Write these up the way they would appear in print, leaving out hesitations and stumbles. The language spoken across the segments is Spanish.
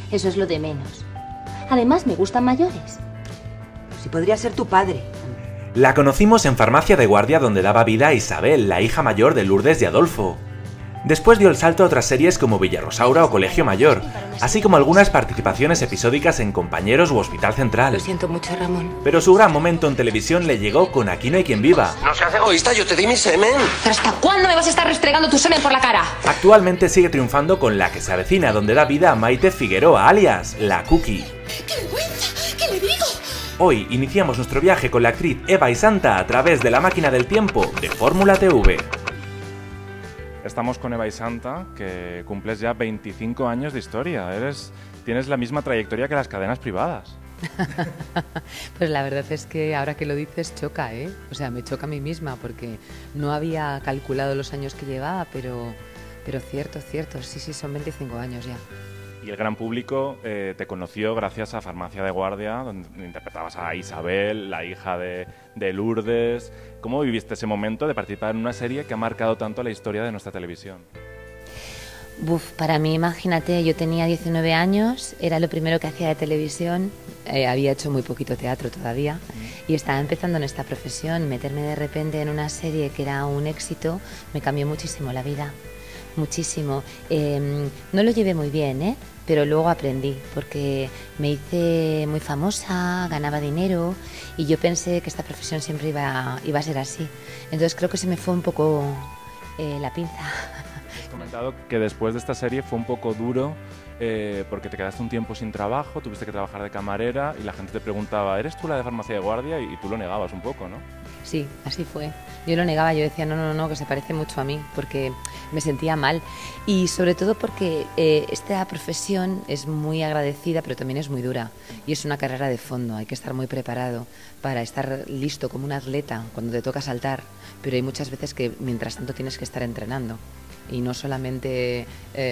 Eso es lo de menos. Además, me gustan mayores. Si podría ser tu padre. La conocimos en Farmacia de Guardia, donde daba vida a Isabel, la hija mayor de Lourdes y Adolfo. Después dio el salto a otras series como Villarosaura o Colegio Mayor, así como algunas participaciones episódicas en Compañeros u Hospital Central. Lo siento mucho, Ramón. Pero su gran momento en televisión le llegó con Aquí no hay quien viva. No seas egoísta, yo te di mi semen. ¿Pero hasta cuándo me vas a estar restregando tu semen por la cara? Actualmente sigue triunfando con La que se avecina, donde da vida a Maite Figueroa, alias La Cookie. ¡Qué vergüenza! ¿Qué le digo? Hoy iniciamos nuestro viaje con la actriz Eva y Santa a través de la máquina del tiempo de Fórmula TV. Estamos con Eva y Santa, que cumples ya 25 años de historia. Tienes la misma trayectoria que las cadenas privadas. Pues la verdad es que ahora que lo dices choca, ¿eh? O sea, me choca a mí misma porque no había calculado los años que llevaba, pero cierto, sí, son 25 años ya. Y el gran público te conoció gracias a Farmacia de Guardia, donde interpretabas a Isabel, la hija de Lourdes. ¿Cómo viviste ese momento de participar en una serie que ha marcado tanto la historia de nuestra televisión? Para mí, imagínate, yo tenía 19 años, era lo primero que hacía de televisión, había hecho muy poquito teatro todavía y estaba empezando en esta profesión. Meterme de repente en una serie que era un éxito me cambió muchísimo la vida. Muchísimo. No lo llevé muy bien, pero luego aprendí porque me hice muy famosa, ganaba dinero y yo pensé que esta profesión siempre iba a ser así. Entonces creo que se me fue un poco la pinza. Has comentado que después de esta serie fue un poco duro porque te quedaste un tiempo sin trabajo, tuviste que trabajar de camarera y la gente te preguntaba, ¿eres tú la de Farmacia de Guardia? Y tú lo negabas un poco, ¿no? Sí, así fue. Yo lo negaba, yo decía no, que se parece mucho a mí, porque me sentía mal. Y sobre todo porque esta profesión es muy agradecida, pero también es muy dura. Y es una carrera de fondo, hay que estar muy preparado para estar listo como un atleta cuando te toca saltar. Pero hay muchas veces que mientras tanto tienes que estar entrenando. Y no solamente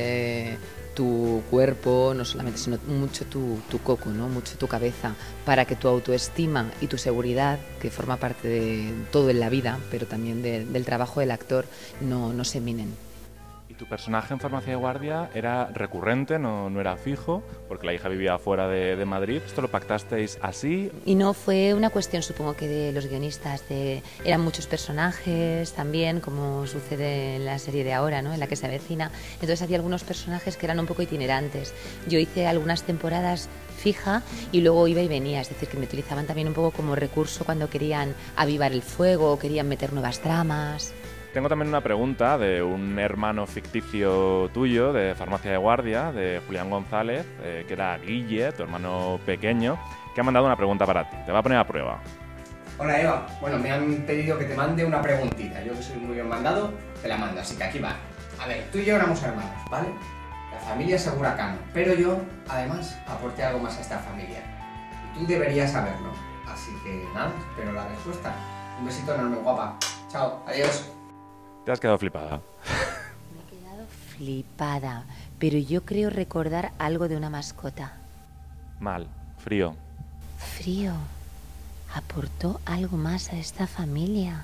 tu cuerpo, no solamente, sino mucho tu coco, ¿no? Mucho tu cabeza, para que tu autoestima y tu seguridad, que forma parte de todo en la vida, pero también del trabajo del actor, no se minen. ¿Y tu personaje en Farmacia de Guardia era recurrente, no era fijo? Porque la hija vivía fuera de Madrid. ¿Esto lo pactasteis así? Y no, fue una cuestión, supongo que de los guionistas. Eran muchos personajes también, como sucede en la serie de ahora, ¿no? En la que se avecina. Entonces había algunos personajes que eran un poco itinerantes. Yo hice algunas temporadas fija y luego iba y venía. Es decir, que me utilizaban también un poco como recurso cuando querían avivar el fuego o querían meter nuevas tramas. Tengo también una pregunta de un hermano ficticio tuyo de Farmacia de Guardia, de Julián González, que era Guille, tu hermano pequeño, que ha mandado una pregunta para ti. Te va a poner a prueba. Hola Eva, bueno, me han pedido que te mande una preguntita. Yo que soy muy bien mandado, te la mando, así que aquí va. A ver, tú y yo éramos hermanos, ¿vale? La familia es Seguracano, pero yo, además, aporté algo más a esta familia. Y tú deberías saberlo. Así que nada, espero la respuesta. Un besito enorme, guapa. Chao, adiós. Te has quedado flipada. Me he quedado flipada, pero yo creo recordar algo de una mascota. Mal, frío. Frío. Aportó algo más a esta familia.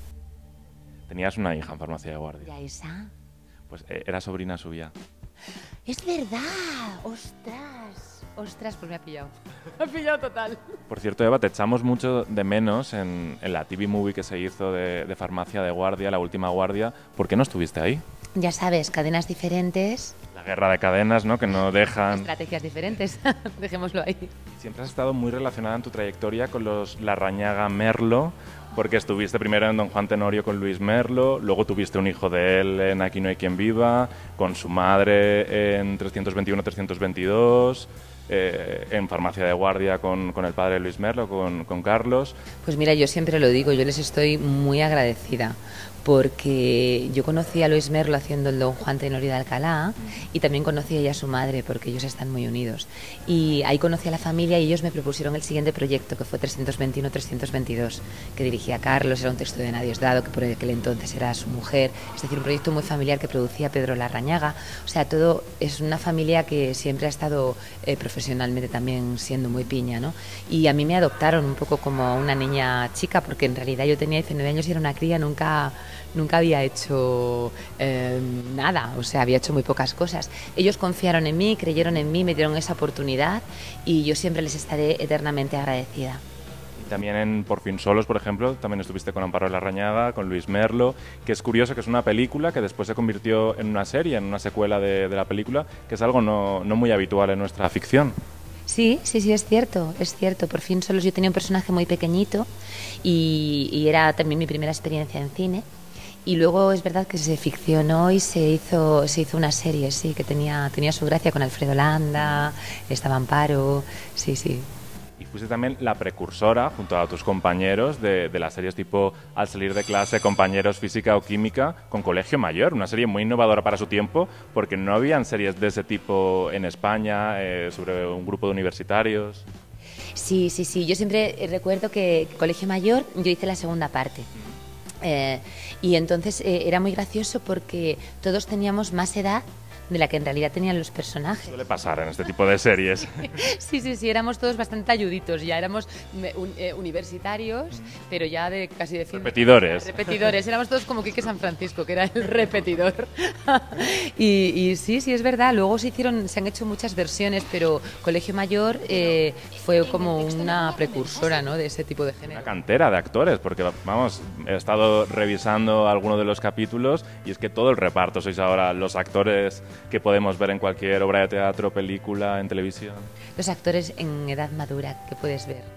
Tenías una hija en Farmacia de Guardia. ¿Ya esa? Pues era sobrina suya. ¡Es verdad! ¡Ostras! Ostras, pues me ha pillado. Me ha pillado total. Por cierto, Eva, te echamos mucho de menos en la TV movie que se hizo de Farmacia de Guardia, La Última Guardia. ¿Por qué no estuviste ahí? Ya sabes, cadenas diferentes. La guerra de cadenas, ¿no? Que no dejan... Estrategias diferentes. Dejémoslo ahí. Siempre has estado muy relacionada en tu trayectoria con los Larrañaga Merlo, porque estuviste primero en Don Juan Tenorio con Luis Merlo, luego tuviste un hijo de él en Aquí no hay quien viva, con su madre en 321-322... en Farmacia de Guardia con el padre de Luis Merlo, con Carlos. Pues mira, yo siempre lo digo, yo les estoy muy agradecida porque yo conocí a Luis Merlo haciendo el Don Juan Tenorio de Alcalá y también conocí a ella a su madre porque ellos están muy unidos. Y ahí conocí a la familia y ellos me propusieron el siguiente proyecto que fue 321-322, que dirigía Carlos, era un texto de Nadie Dado, que por aquel entonces era su mujer, es decir, un proyecto muy familiar que producía Pedro Larrañaga. O sea, todo es una familia que siempre ha estado profesionalmente también siendo muy piña, ¿no? Y a mí me adoptaron un poco como una niña chica porque en realidad yo tenía 19 años y era una cría, nunca nunca había hecho nada, o sea, había hecho muy pocas cosas. Ellos confiaron en mí, creyeron en mí, me dieron esa oportunidad y yo siempre les estaré eternamente agradecida. También en Por fin solos, por ejemplo, también estuviste con Amparo Larrañaga, con Luis Merlo, que es curioso que es una película que después se convirtió en una serie, en una secuela de la película, que es algo no muy habitual en nuestra ficción. Sí, es cierto, es cierto. Por fin solos yo tenía un personaje muy pequeñito y era también mi primera experiencia en cine. Y luego es verdad que se ficcionó y se hizo una serie, sí, que tenía su gracia con Alfredo Landa, estaba Amparo, sí. Y fuiste también la precursora, junto a tus compañeros, de las series tipo Al salir de clase, Compañeros, Física o Química, con Colegio Mayor, una serie muy innovadora para su tiempo, porque no habían series de ese tipo en España, sobre un grupo de universitarios. Sí, yo siempre recuerdo que Colegio Mayor yo hice la segunda parte. Y entonces era muy gracioso porque todos teníamos más edad de la que en realidad tenían los personajes. Suele pasar en este tipo de series. Sí, éramos todos bastante ayuditos, ya éramos universitarios, pero ya de casi de fin. Repetidores, éramos todos como Quique San Francisco, que era el repetidor. y sí, es verdad, luego se han hecho muchas versiones, pero Colegio Mayor fue como una precursora, ¿no?, de ese tipo de género. Una cantera de actores, porque vamos, he estado revisando algunos de los capítulos y es que todo el reparto sois ahora los actores que podemos ver en cualquier obra de teatro, película, en televisión. Los actores en edad madura que puedes ver.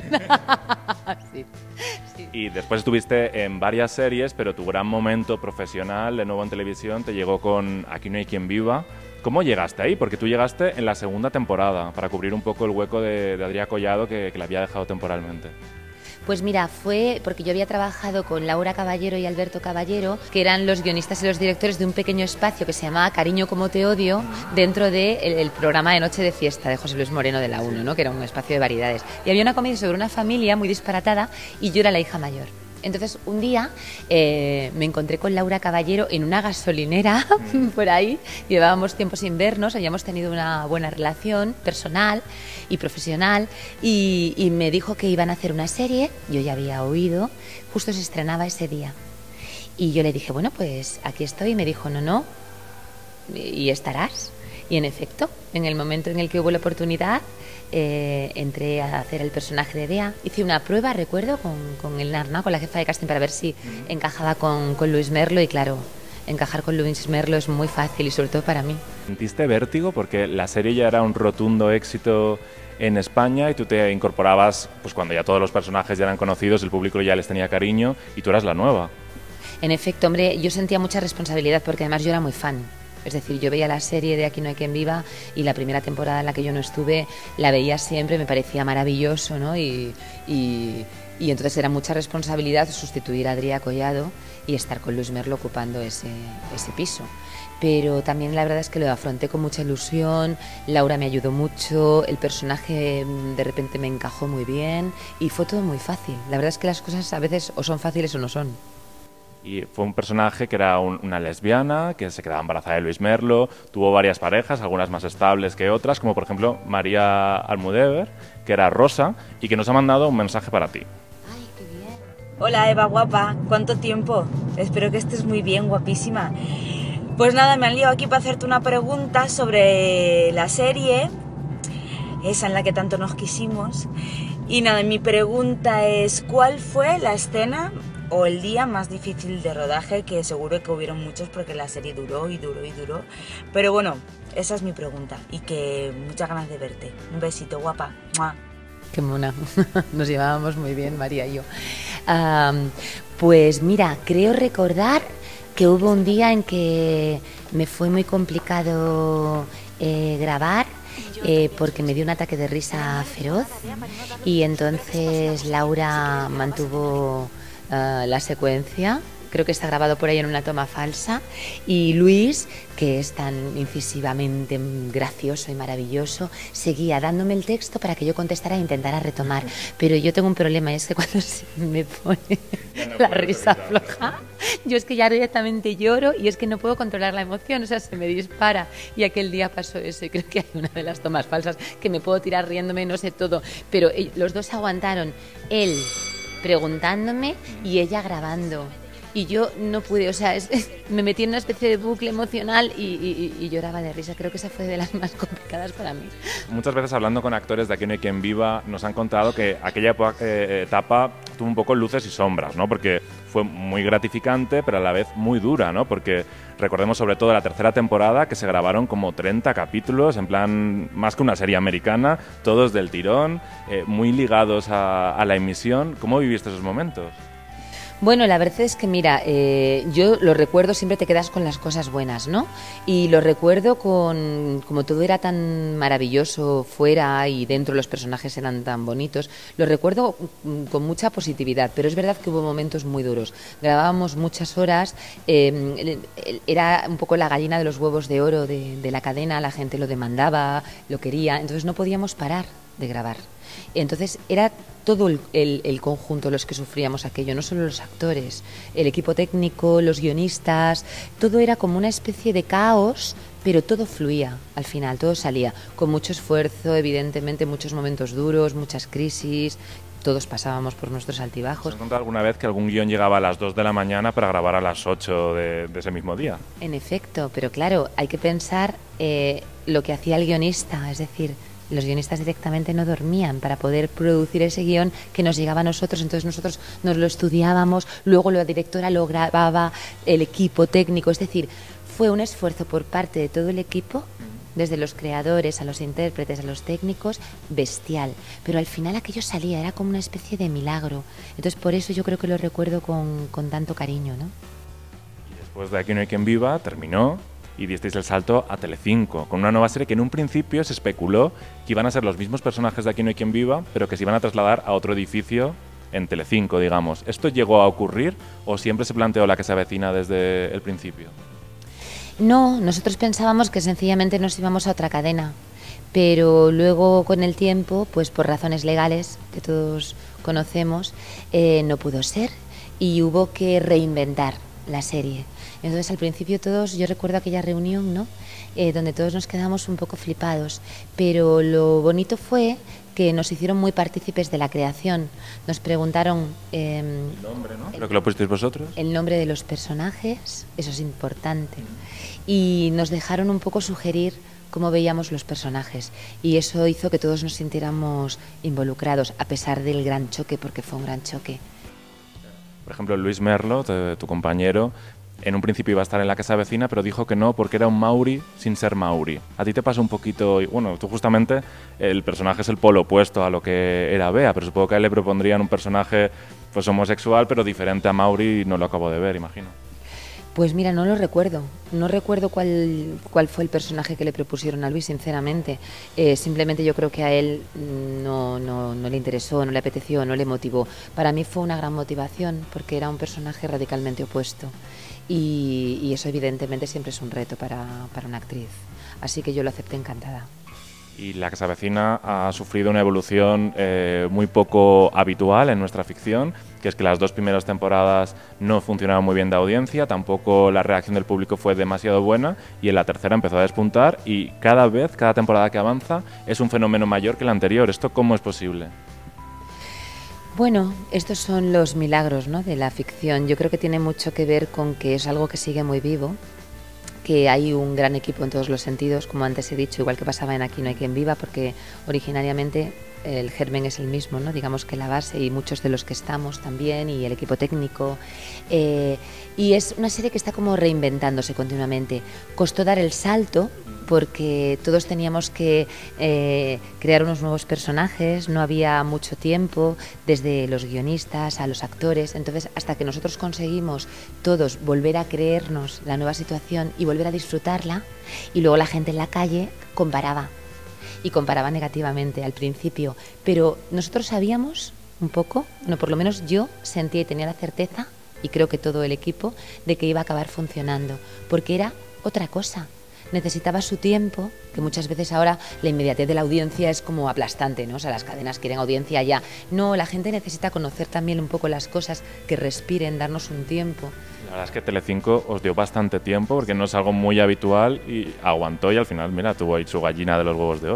Sí. Y después estuviste en varias series, pero tu gran momento profesional de nuevo en televisión te llegó con Aquí no hay quien viva. ¿Cómo llegaste ahí? Porque tú llegaste en la segunda temporada para cubrir un poco el hueco de Adrià Collado que le había dejado temporalmente. Pues mira, fue porque yo había trabajado con Laura Caballero y Alberto Caballero, que eran los guionistas y los directores de un pequeño espacio que se llamaba Cariño como te odio, dentro del programa de Noche de Fiesta de José Luis Moreno de la 1, ¿no?, que era un espacio de variedades. Y había una comedia sobre una familia muy disparatada y yo era la hija mayor. Entonces, un día me encontré con Laura Caballero en una gasolinera por ahí. Llevábamos tiempo sin vernos, habíamos tenido una buena relación personal y profesional y me dijo que iban a hacer una serie. Yo ya había oído, justo se estrenaba ese día. Y yo le dije, bueno, pues aquí estoy. Y me dijo, no, y estarás. Y en efecto, en el momento en el que hubo la oportunidad, entré a hacer el personaje de Dea. Hice una prueba, recuerdo, con el Narna, con la jefa de casting, para ver si encajaba con Luis Merlo. Y claro, encajar con Luis Merlo es muy fácil y sobre todo para mí. ¿Sentiste vértigo? Porque la serie ya era un rotundo éxito en España y tú te incorporabas pues cuando ya todos los personajes ya eran conocidos, el público ya les tenía cariño y tú eras la nueva. En efecto, hombre, yo sentía mucha responsabilidad porque además yo era muy fan. Es decir, yo veía la serie de Aquí no hay quien viva y la primera temporada en la que yo no estuve la veía siempre, me parecía maravilloso, ¿no? Y entonces era mucha responsabilidad sustituir a Adrià Collado y estar con Luis Merlo ocupando ese piso. Pero también la verdad es que lo afronté con mucha ilusión, Laura me ayudó mucho, el personaje de repente me encajó muy bien y fue todo muy fácil. La verdad es que las cosas a veces o son fáciles o no son. Y fue un personaje que era una lesbiana, que se quedaba embarazada de Luis Merlo, tuvo varias parejas, algunas más estables que otras, como por ejemplo María Almudévar, que era Rosa, y que nos ha mandado un mensaje para ti. Ay, qué bien. Hola Eva, guapa, ¿cuánto tiempo? Espero que estés muy bien, guapísima. Pues nada, me han liado aquí para hacerte una pregunta sobre la serie, esa en la que tanto nos quisimos. Y nada, mi pregunta es, ¿cuál fue la escena o el día más difícil de rodaje? Que seguro que hubieron muchos porque la serie duró y duró y duró. Pero bueno, esa es mi pregunta y que muchas ganas de verte. Un besito, guapa. ¡Mua! Qué mona. Nos llevábamos muy bien, María y yo. Pues mira, creo recordar que hubo un día en que me fue muy complicado grabar porque me dio un ataque de risa feroz y entonces Laura mantuvo la secuencia. Creo que está grabado por ahí en una toma falsa. Y Luis, que es tan incisivamente gracioso y maravilloso, seguía dándome el texto para que yo contestara e intentara retomar. Pero yo tengo un problema, y es que cuando se me pone la risa floja, yo es que ya directamente lloro y es que no puedo controlar la emoción, o sea, se me dispara. Y aquel día pasó eso y creo que hay una de las tomas falsas que me puedo tirar riéndome, no sé todo. Pero los dos aguantaron, él preguntándome y ella grabando. y yo no pude, o sea, me metí en una especie de bucle emocional y lloraba de risa. Creo que esa fue de las más complicadas para mí. Muchas veces hablando con actores de Aquí no hay quien viva, nos han contado que aquella etapa tuvo un poco luces y sombras, ¿no? Porque fue muy gratificante, pero a la vez muy dura, ¿no? Porque recordemos sobre todo la tercera temporada, que se grabaron como 30 capítulos, en plan, más que una serie americana, todos del tirón, muy ligados a la emisión. ¿Cómo viviste esos momentos? Bueno, la verdad es que mira, yo lo recuerdo, siempre te quedas con las cosas buenas, ¿no? Y lo recuerdo como todo era tan maravilloso fuera y dentro los personajes eran tan bonitos, lo recuerdo con mucha positividad, pero es verdad que hubo momentos muy duros. Grabábamos muchas horas, era un poco la gallina de los huevos de oro de la cadena, la gente lo demandaba, lo quería, entonces no podíamos parar de grabar. Entonces era todo el conjunto los que sufríamos aquello, no solo los actores, el equipo técnico, los guionistas, todo era como una especie de caos, pero todo fluía al final, todo salía, con mucho esfuerzo, evidentemente, muchos momentos duros, muchas crisis, todos pasábamos por nuestros altibajos. ¿Has contado alguna vez que algún guión llegaba a las 2 de la mañana para grabar a las 8 de ese mismo día? En efecto, pero claro, hay que pensar lo que hacía el guionista, es decir, los guionistas directamente no dormían para poder producir ese guión que nos llegaba a nosotros, entonces nosotros nos lo estudiábamos, luego la directora lo grababa, el equipo técnico, es decir, fue un esfuerzo por parte de todo el equipo, desde los creadores a los intérpretes, a los técnicos, bestial, pero al final aquello salía, era como una especie de milagro, entonces por eso yo creo que lo recuerdo con tanto cariño, ¿no? Y después de Aquí no hay quien viva, terminó y disteis el salto a Telecinco, con una nueva serie que en un principio se especuló que iban a ser los mismos personajes de Aquí no hay quien viva, pero que se iban a trasladar a otro edificio en Telecinco, digamos. ¿Esto llegó a ocurrir o siempre se planteó la que se avecina desde el principio? No, nosotros pensábamos que sencillamente nos íbamos a otra cadena, pero luego con el tiempo, pues por razones legales que todos conocemos, no pudo ser y hubo que reinventar la serie. Entonces al principio todos, yo recuerdo aquella reunión, ¿no? Donde todos nos quedamos un poco flipados, pero lo bonito fue que nos hicieron muy partícipes de la creación. Nos preguntaron el nombre, ¿no? Creo que lo pusisteis vosotros. El nombre de los personajes, eso es importante. Y nos dejaron un poco sugerir cómo veíamos los personajes. Y eso hizo que todos nos sintiéramos involucrados, a pesar del gran choque, porque fue un gran choque. Por ejemplo, Luis Merlo, tu compañero, en un principio iba a estar en la casa vecina, pero dijo que no porque era un Mauri sin ser Mauri. A ti te pasa un poquito, bueno, tú justamente, el personaje es el polo opuesto a lo que era Bea, pero supongo que a él le propondrían un personaje pues homosexual, pero diferente a Mauri, y no lo acabo de ver, imagino. Pues mira, no lo recuerdo. No recuerdo cuál fue el personaje que le propusieron a Luis, sinceramente. Simplemente yo creo que a él no le interesó, no le apeteció, no le motivó. Para mí fue una gran motivación porque era un personaje radicalmente opuesto. Y eso evidentemente siempre es un reto para una actriz. Así que yo lo acepté encantada. Y La que se avecina ha sufrido una evolución muy poco habitual en nuestra ficción, que es que las 2 primeras temporadas no funcionaron muy bien de audiencia, tampoco la reacción del público fue demasiado buena, y en la tercera empezó a despuntar, y cada temporada que avanza es un fenómeno mayor que la anterior. ¿Esto cómo es posible? Bueno, estos son los milagros, ¿no?, de la ficción. Yo creo que tiene mucho que ver con que es algo que sigue muy vivo, que hay un gran equipo en todos los sentidos, como antes he dicho, igual que pasaba en Aquí no hay quien viva, porque originariamente el germen es el mismo, ¿no? Digamos que la base, y muchos de los que estamos también, y el equipo técnico, y es una serie que está como reinventándose continuamente. Costó dar el salto porque todos teníamos que crear unos nuevos personajes, no había mucho tiempo, desde los guionistas a los actores, entonces hasta que nosotros conseguimos todos volver a creernos la nueva situación y volver a disfrutarla, y luego la gente en la calle comparaba negativamente al principio, pero nosotros sabíamos un poco, no, por lo menos yo sentía y tenía la certeza, y creo que todo el equipo, de que iba a acabar funcionando, porque era otra cosa. Necesitaba su tiempo, que muchas veces ahora la inmediatez de la audiencia es como aplastante, ¿no? O sea, las cadenas quieren audiencia ya. No, la gente necesita conocer también un poco las cosas, que respiren, darnos un tiempo. La verdad es que Telecinco os dio bastante tiempo, porque no es algo muy habitual, y aguantó, y al final, mira, tuvo ahí su gallina de los huevos de oro.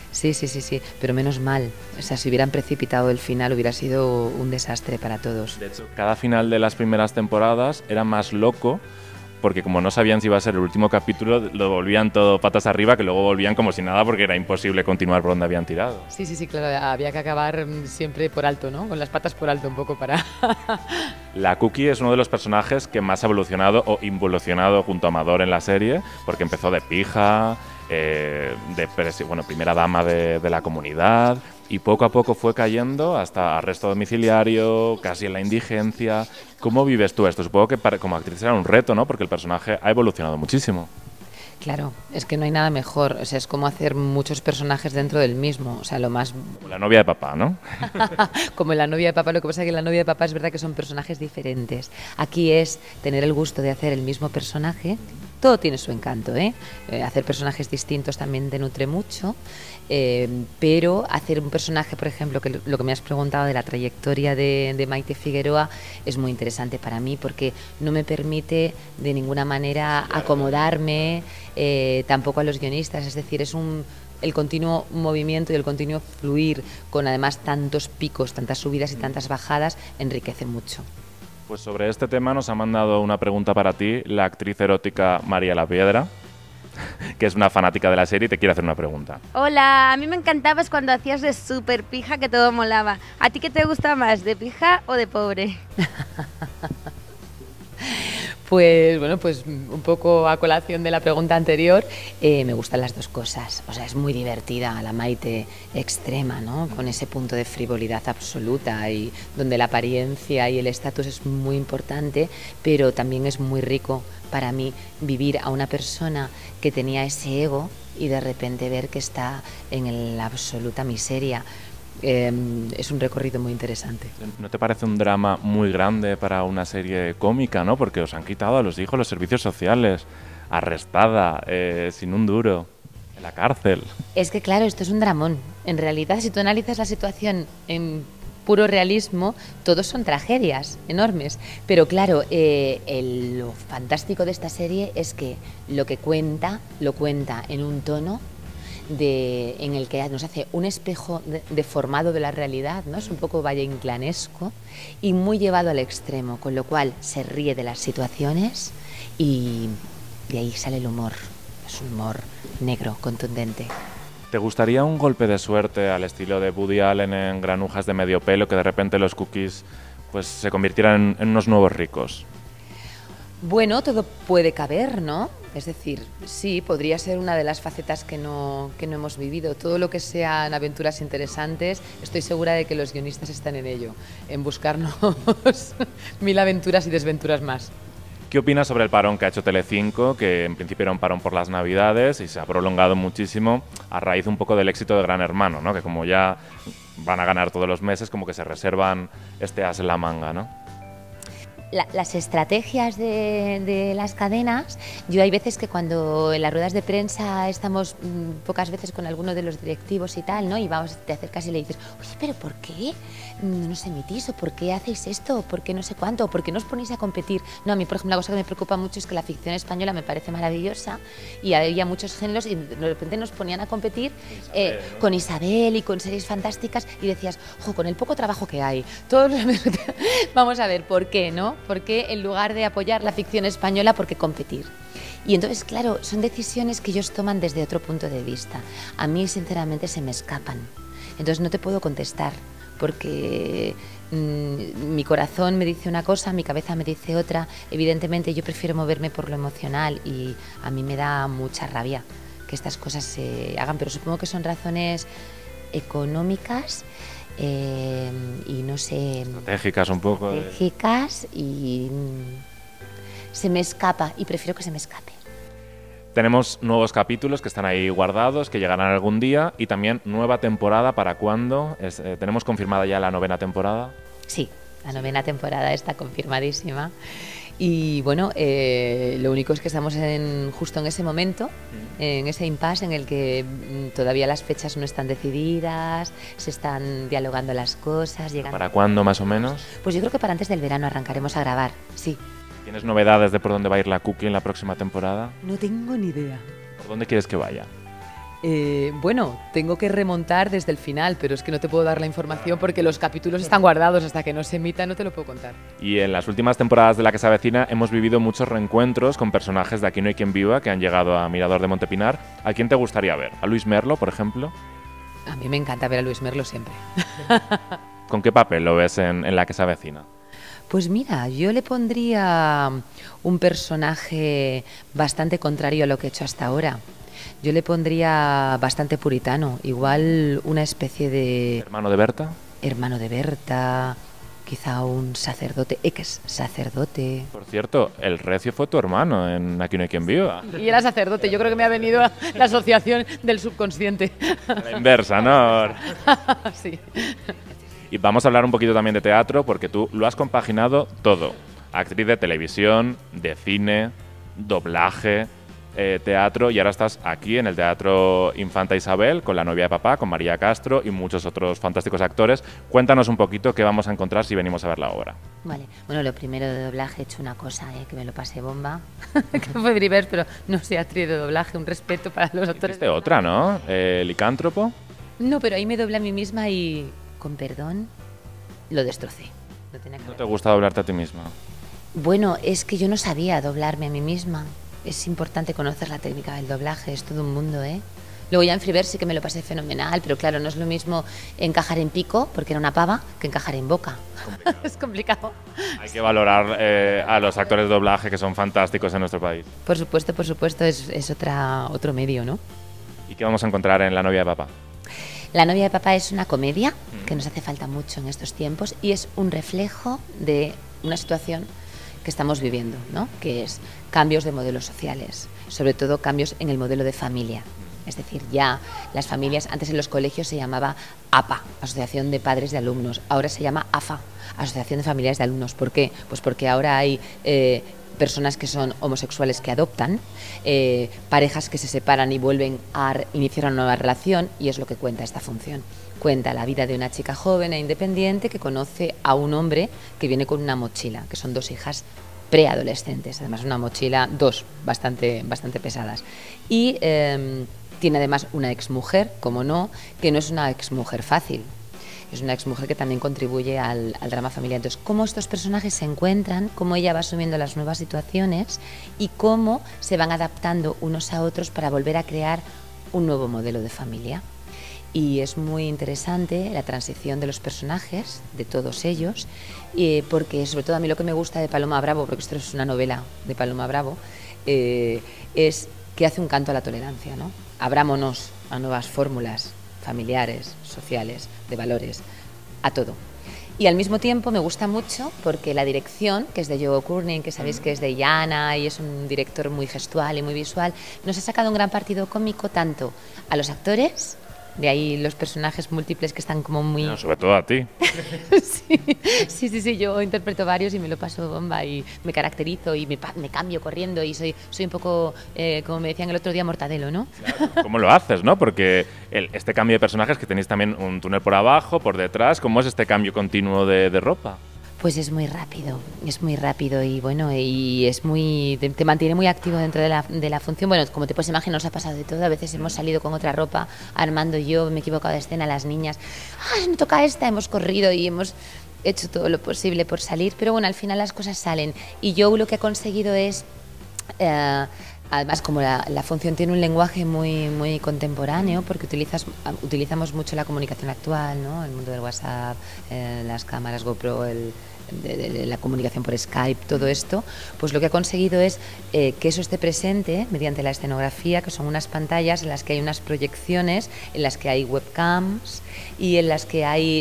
Sí, pero menos mal. O sea, si hubieran precipitado el final hubiera sido un desastre para todos. De hecho, cada final de las primeras temporadas era más loco, porque como no sabían si iba a ser el último capítulo, lo volvían todo patas arriba, que luego volvían como si nada porque era imposible continuar por donde habían tirado. Sí, claro, había que acabar siempre por alto, ¿no? Con las patas por alto un poco para... La Cookie es uno de los personajes que más ha evolucionado o involucionado junto a Amador en la serie, porque empezó de pija, primera dama de la comunidad, y poco a poco fue cayendo hasta arresto domiciliario, casi en la indigencia. ¿Cómo vives tú esto? Supongo que como actriz era un reto, ¿no? Porque el personaje ha evolucionado muchísimo. Claro, es que no hay nada mejor. O sea, es como hacer muchos personajes dentro del mismo. O sea, lo más... Como la novia de papá, ¿no? Como la novia de papá. Lo que pasa es que la novia de papá es verdad que son personajes diferentes. Aquí es tener el gusto de hacer el mismo personaje. Todo tiene su encanto, ¿eh? Hacer personajes distintos también te nutre mucho. Pero hacer un personaje, por ejemplo, que lo que me has preguntado de la trayectoria de Maite Figueroa es muy interesante para mí porque no me permite de ninguna manera acomodarme tampoco a los guionistas, es decir, es el continuo movimiento y el continuo fluir con además tantos picos, tantas subidas y tantas bajadas enriquece mucho. Pues sobre este tema nos ha mandado una pregunta para ti la actriz erótica María La Piedra, que es una fanática de la serie y te quiere hacer una pregunta. Hola, a mí me encantabas cuando hacías de súper pija que todo molaba. ¿A ti qué te gusta más, de pija o de pobre? Pues bueno, pues un poco a colación de la pregunta anterior, me gustan las dos cosas. O sea, es muy divertida la Maite extrema, ¿no? Con ese punto de frivolidad absoluta y donde la apariencia y el estatus es muy importante, pero también es muy rico para mí vivir a una persona que tenía ese ego y de repente ver que está en la absoluta miseria. Es un recorrido muy interesante. ¿No te parece un drama muy grande para una serie cómica, no? Porque os han quitado a los hijos los servicios sociales, arrestada, sin un duro, en la cárcel. Es que claro, esto es un dramón. En realidad, si tú analizas la situación en puro realismo, todos son tragedias enormes. Pero claro, lo fantástico de esta serie es que lo cuenta en un tono en el que nos hace un espejo deformado de la realidad, ¿no? Es un poco Valle Inclanesco y muy llevado al extremo, con lo cual se ríe de las situaciones y de ahí sale el humor. Es un humor negro, contundente. ¿Te gustaría un golpe de suerte al estilo de Woody Allen en Granujas de medio pelo, que de repente los cookies pues se convirtieran en unos nuevos ricos? Bueno, todo puede caber, ¿no? Es decir, sí, podría ser una de las facetas que no hemos vivido. Todo lo que sean aventuras interesantes, estoy segura de que los guionistas están en ello, en buscarnos 1000 aventuras y desventuras más. ¿Qué opinas sobre el parón que ha hecho Telecinco, que en principio era un parón por las Navidades y se ha prolongado muchísimo a raíz un poco del éxito de Gran Hermano, ¿no? Que como ya van a ganar todos los meses, como que se reservan este as en la manga, ¿no? Las estrategias de las cadenas, yo hay veces que cuando en las ruedas de prensa estamos pocas veces con alguno de los directivos y tal, ¿no? Y te acercas y le dices, oye, ¿pero por qué no os emitís? ¿O por qué hacéis esto? ¿O por qué no sé cuánto? ¿O por qué no os ponéis a competir? No, a mí, por ejemplo, una cosa que me preocupa mucho es que la ficción española me parece maravillosa y había muchos géneros y de repente nos ponían a competir con Isabel y con series fantásticas y decías, jo, con el poco trabajo que hay, todos vamos a ver, ¿por qué, no? ¿Por qué en lugar de apoyar la ficción española, por qué competir? Y entonces, claro, son decisiones que ellos toman desde otro punto de vista. A mí, sinceramente, se me escapan. Entonces no te puedo contestar, porque mi corazón me dice una cosa, mi cabeza me dice otra. Evidentemente, yo prefiero moverme por lo emocional y a mí me da mucha rabia que estas cosas se hagan, pero supongo que son razones económicas. Y no sé, estratégicas un poco. Estratégicas y se me escapa y prefiero que se me escape. Tenemos nuevos capítulos que están ahí guardados, que llegarán algún día y también nueva temporada. ¿Para cuándo? ¿Tenemos confirmada ya la 9ª temporada? Sí, la 9ª temporada está confirmadísima. Y bueno, lo único es que estamos justo en ese momento, en ese impasse en el que todavía las fechas no están decididas, se están dialogando las cosas. ¿Para cuándo más o menos? Pues yo creo que para antes del verano arrancaremos a grabar, sí. ¿Tienes novedades de por dónde va a ir la Cookie en la próxima temporada? No tengo ni idea. ¿Por dónde quieres que vaya? Bueno, tengo que remontar desde el final, pero es que no te puedo dar la información porque los capítulos están guardados. Hasta que no se emita no te lo puedo contar. Y en las últimas temporadas de La que se avecina hemos vivido muchos reencuentros con personajes de Aquí no hay quien viva que han llegado a Mirador de Montepinar. ¿A quién te gustaría ver? ¿A Luis Merlo, por ejemplo? A mí me encanta ver a Luis Merlo siempre. ¿Con qué papel lo ves en La que se avecina? Pues mira, yo le pondría un personaje bastante contrario a lo que he hecho hasta ahora. Yo le pondría bastante puritano, igual una especie de... ¿Hermano de Berta? Hermano de Berta, quizá un sacerdote, ex sacerdote. Por cierto, el Recio fue tu hermano en Aquí no hay quien viva. Y era sacerdote, yo creo que me ha venido la asociación del subconsciente. La inversa, ¿no? Sí. Y vamos a hablar un poquito también de teatro, porque tú lo has compaginado todo. Actriz de televisión, de cine, doblaje, teatro, y ahora estás aquí en el Teatro Infanta Isabel con La novia de papá, con María Castro y muchos otros fantásticos actores. Cuéntanos un poquito qué vamos a encontrar si venimos a ver la obra. Vale, bueno, lo primero de doblaje he hecho una cosa, que me lo pasé bomba, que fue Brivers, pero no soy actriz de doblaje, un respeto para los actores. Hiciste otra, ¿no? Licántropo. No, pero ahí me doblé a mí misma y, con perdón, lo destrocé. ¿No te gusta doblarte a ti misma? Bueno, es que yo no sabía doblarme a mí misma. Es importante conocer la técnica del doblaje, es todo un mundo, ¿eh? Luego ya en Friver sí que me lo pasé fenomenal, pero claro, no es lo mismo encajar en pico, porque era una pava, que encajar en boca. Es complicado. Hay que valorar a los actores de doblaje que son fantásticos en nuestro país. Por supuesto, es otro medio, ¿no? ¿Y qué vamos a encontrar en La novia de papá? La novia de papá es una comedia que nos hace falta mucho en estos tiempos y es un reflejo de una situación que estamos viviendo, ¿no? Que es cambios de modelos sociales, sobre todo cambios en el modelo de familia. Es decir, ya las familias, antes en los colegios se llamaba APA, Asociación de Padres de Alumnos, ahora se llama AFA, Asociación de Familiares de Alumnos. ¿Por qué? Pues porque ahora hay personas que son homosexuales que adoptan, parejas que se separan y vuelven a iniciar una nueva relación, y es lo que cuenta esta función. Cuenta la vida de una chica joven e independiente que conoce a un hombre que viene con una mochila, que son dos hijas preadolescentes, además una mochila, bastante pesadas. Y tiene además una exmujer, como no, que no es una exmujer fácil. Es una exmujer que también contribuye al drama familiar. Entonces, cómo estos personajes se encuentran, cómo ella va asumiendo las nuevas situaciones y cómo se van adaptando unos a otros para volver a crear un nuevo modelo de familia. Y es muy interesante la transición de los personajes, de todos ellos, porque sobre todo a mí lo que me gusta de Paloma Bravo, porque esto es una novela de Paloma Bravo, es que hace un canto a la tolerancia, ¿no? Abrámonos a nuevas fórmulas familiares, sociales, de valores, a todo. Y al mismo tiempo me gusta mucho porque la dirección, que es de Joe Courtney, que sabéis que es de Yana y es un director muy gestual y muy visual, nos ha sacado un gran partido cómico tanto a los actores, de ahí los personajes múltiples que están como muy... No, sobre todo a ti. Sí, yo interpreto varios y me lo paso bomba y me caracterizo y me cambio corriendo y soy un poco, como me decían el otro día, Mortadelo, ¿no? Claro, ¿cómo lo haces, no? Porque este cambio de personajes, que tenéis también un túnel por abajo, por detrás, ¿cómo es este cambio continuo de ropa? Pues es muy rápido y bueno, y es te mantiene muy activo dentro de la función. Bueno, como te puedes imaginar, nos ha pasado de todo. A veces hemos salido con otra ropa, Armando y yo, me he equivocado de escena, las niñas, me toca esta, hemos corrido y hemos hecho todo lo posible por salir, pero bueno, al final las cosas salen. Y yo lo que he conseguido es... además, como la función tiene un lenguaje muy contemporáneo, porque utilizamos mucho la comunicación actual, ¿no? El mundo del WhatsApp, las cámaras GoPro, de la comunicación por Skype, todo esto, pues lo que ha conseguido es que eso esté presente mediante la escenografía, que son unas pantallas en las que hay unas proyecciones, en las que hay webcams y en las que hay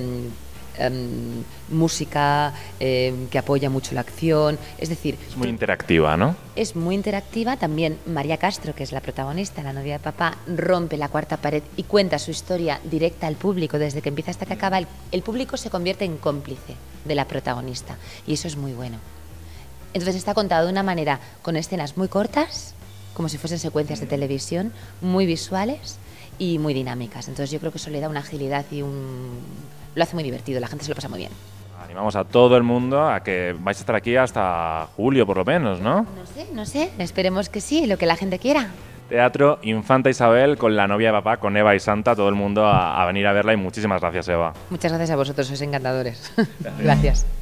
música que apoya mucho la acción, es decir... Es muy interactiva, ¿no? Es muy interactiva. También María Castro, que es la protagonista, la novia de papá, rompe la cuarta pared y cuenta su historia directa al público, desde que empieza hasta que acaba. El público se convierte en cómplice de la protagonista y eso es muy bueno. Entonces está contado de una manera, con escenas muy cortas, como si fuesen secuencias de televisión, muy visuales y muy dinámicas. Entonces yo creo que eso le da una agilidad y lo hace muy divertido, la gente se lo pasa muy bien. Animamos a todo el mundo a que vais a estar aquí hasta julio, por lo menos, ¿no? No sé, esperemos que sí, lo que la gente quiera. Teatro Infanta Isabel con la novia de papá, con Eva y Santa, todo el mundo a venir a verla y muchísimas gracias, Eva. Muchas gracias a vosotros, sois encantadores. Gracias.